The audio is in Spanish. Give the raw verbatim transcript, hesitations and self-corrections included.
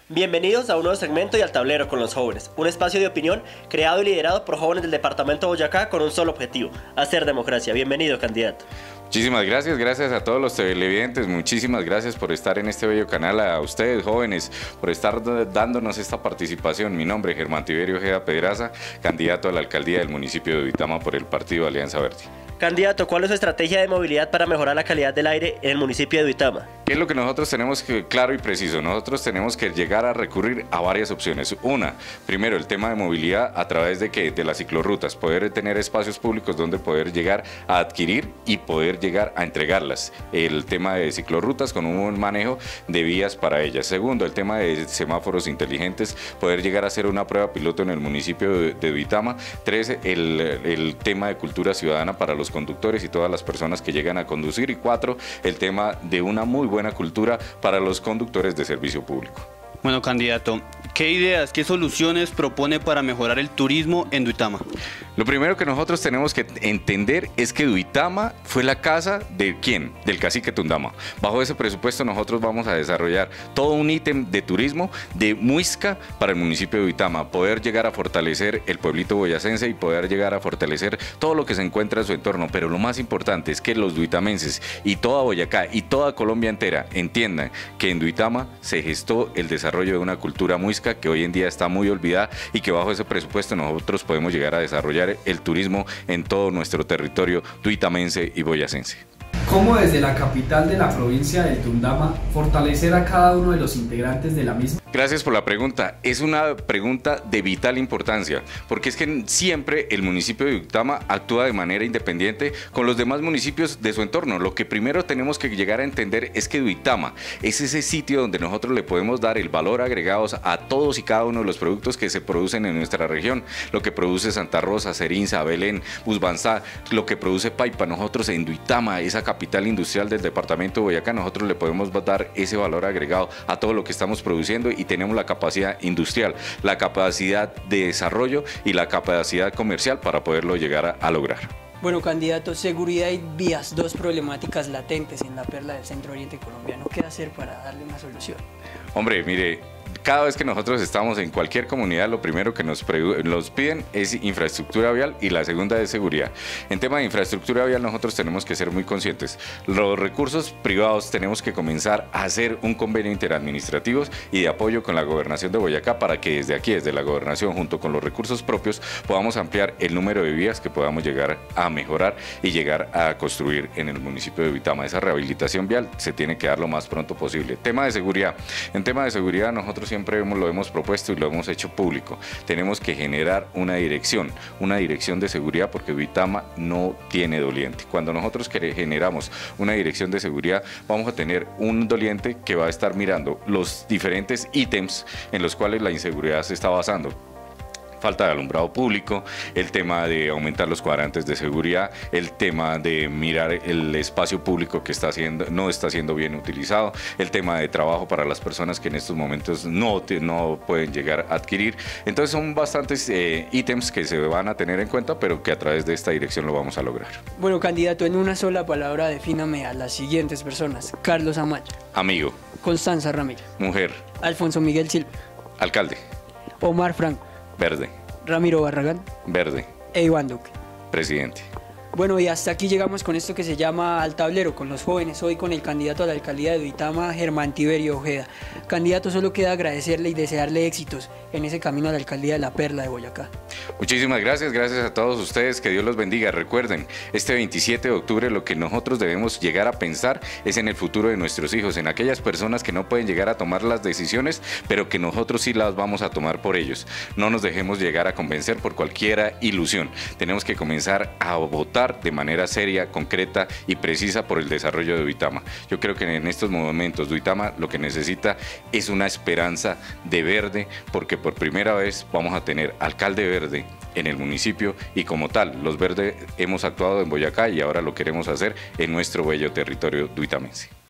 Bienvenidos a un nuevo segmento y al tablero con los jóvenes, un espacio de opinión creado y liderado por jóvenes del departamento de Boyacá con un solo objetivo, hacer democracia. Bienvenido, candidato. Muchísimas gracias, gracias a todos los televidentes, muchísimas gracias por estar en este bello canal, a ustedes jóvenes, por estar dándonos esta participación. Mi nombre es Germán Tiberio Ojeda Pedraza, candidato a la alcaldía del municipio de Duitama por el partido Alianza Verde. Candidato, ¿cuál es su estrategia de movilidad para mejorar la calidad del aire en el municipio de Duitama? ¿Qué es lo que nosotros tenemos que, claro y preciso? Nosotros tenemos que llegar a recurrir a varias opciones. Una, primero el tema de movilidad a través de, que, de las ciclorrutas, poder tener espacios públicos donde poder llegar a adquirir y poder llegar a entregarlas. El tema de ciclorrutas con un buen manejo de vías para ellas. Segundo, el tema de semáforos inteligentes, poder llegar a hacer una prueba piloto en el municipio de, de Duitama. Tres, el, el tema de cultura ciudadana para los conductores y todas las personas que llegan a conducir. Y cuatro, el tema de una muy buena cultura para los conductores de servicio público. Bueno, candidato, ¿qué ideas, qué soluciones propone para mejorar el turismo en Duitama? Lo primero que nosotros tenemos que entender es que Duitama fue la casa de ¿quién? Del cacique Tundama. Bajo ese presupuesto nosotros vamos a desarrollar todo un ítem de turismo de muisca para el municipio de Duitama, poder llegar a fortalecer el pueblito boyacense y poder llegar a fortalecer todo lo que se encuentra en su entorno. Pero lo más importante es que los duitamenses y toda Boyacá y toda Colombia entera entiendan que en Duitama se gestó el desarrollo de una cultura muisca que hoy en día está muy olvidada y que bajo ese presupuesto nosotros podemos llegar a desarrollar el turismo en todo nuestro territorio duitamense y boyacense. ¿Cómo desde la capital de la provincia del Tundama fortalecer a cada uno de los integrantes de la misma? Gracias por la pregunta. Es una pregunta de vital importancia, porque es que siempre el municipio de Duitama actúa de manera independiente con los demás municipios de su entorno. Lo que primero tenemos que llegar a entender es que Duitama es ese sitio donde nosotros le podemos dar el valor agregado a todos y cada uno de los productos que se producen en nuestra región. Lo que produce Santa Rosa, Serinza, Belén, Busbanzá, lo que produce Paipa. Nosotros en Duitama, esa capital industrial del departamento de Boyacá, nosotros le podemos dar ese valor agregado a todo lo que estamos produciendo y tenemos la capacidad industrial, la capacidad de desarrollo y la capacidad comercial para poderlo llegar a, a lograr. Bueno, candidato, seguridad y vías, dos problemáticas latentes en la perla del centro oriente colombiano. ¿Qué hacer para darle una solución? Hombre, mire, cada vez que nosotros estamos en cualquier comunidad, lo primero que nos, nos piden es infraestructura vial y la segunda es seguridad. En tema de infraestructura vial nosotros tenemos que ser muy conscientes. Los recursos privados tenemos que comenzar a hacer un convenio interadministrativo y de apoyo con la gobernación de Boyacá para que desde aquí, desde la gobernación, junto con los recursos propios, podamos ampliar el número de vías que podamos llegar a mejorar y llegar a construir en el municipio de Duitama. Esa rehabilitación vial se tiene que dar lo más pronto posible. Tema de seguridad. En tema de seguridad nosotros siempre hemos, lo hemos propuesto y lo hemos hecho público. Tenemos que generar una dirección, una dirección de seguridad porque Duitama no tiene doliente. Cuando nosotros generamos una dirección de seguridad vamos a tener un doliente que va a estar mirando los diferentes ítems en los cuales la inseguridad se está basando. Falta de alumbrado público, el tema de aumentar los cuadrantes de seguridad, el tema de mirar el espacio público que está siendo, no está siendo bien utilizado, el tema de trabajo para las personas que en estos momentos no, no pueden llegar a adquirir. Entonces son bastantes eh, ítems que se van a tener en cuenta, pero que a través de esta dirección lo vamos a lograr. Bueno, candidato, en una sola palabra defíname a las siguientes personas. Carlos Amaya. Amigo. Constanza Ramírez. Mujer. Alfonso Miguel Silva. Alcalde. Omar Franco. Verde. Ramiro Barragán. Verde. E Iván Duque. Presidente. Bueno, y hasta aquí llegamos con esto que se llama Al Tablero, con los jóvenes, hoy con el candidato a la alcaldía de Duitama, Germán Tiberio Ojeda. Candidato, solo queda agradecerle y desearle éxitos en ese camino a la alcaldía de la Perla de Boyacá. Muchísimas gracias, gracias a todos ustedes, que Dios los bendiga. Recuerden, este veintisiete de octubre lo que nosotros debemos llegar a pensar es en el futuro de nuestros hijos, en aquellas personas que no pueden llegar a tomar las decisiones, pero que nosotros sí las vamos a tomar por ellos. No nos dejemos llegar a convencer por cualquier ilusión. Tenemos que comenzar a votar de manera seria, concreta y precisa por el desarrollo de Duitama. Yo creo que en estos momentos Duitama lo que necesita es una esperanza de verde, porque por primera vez vamos a tener alcalde verde en el municipio y como tal, los verdes hemos actuado en Boyacá y ahora lo queremos hacer en nuestro bello territorio duitamense.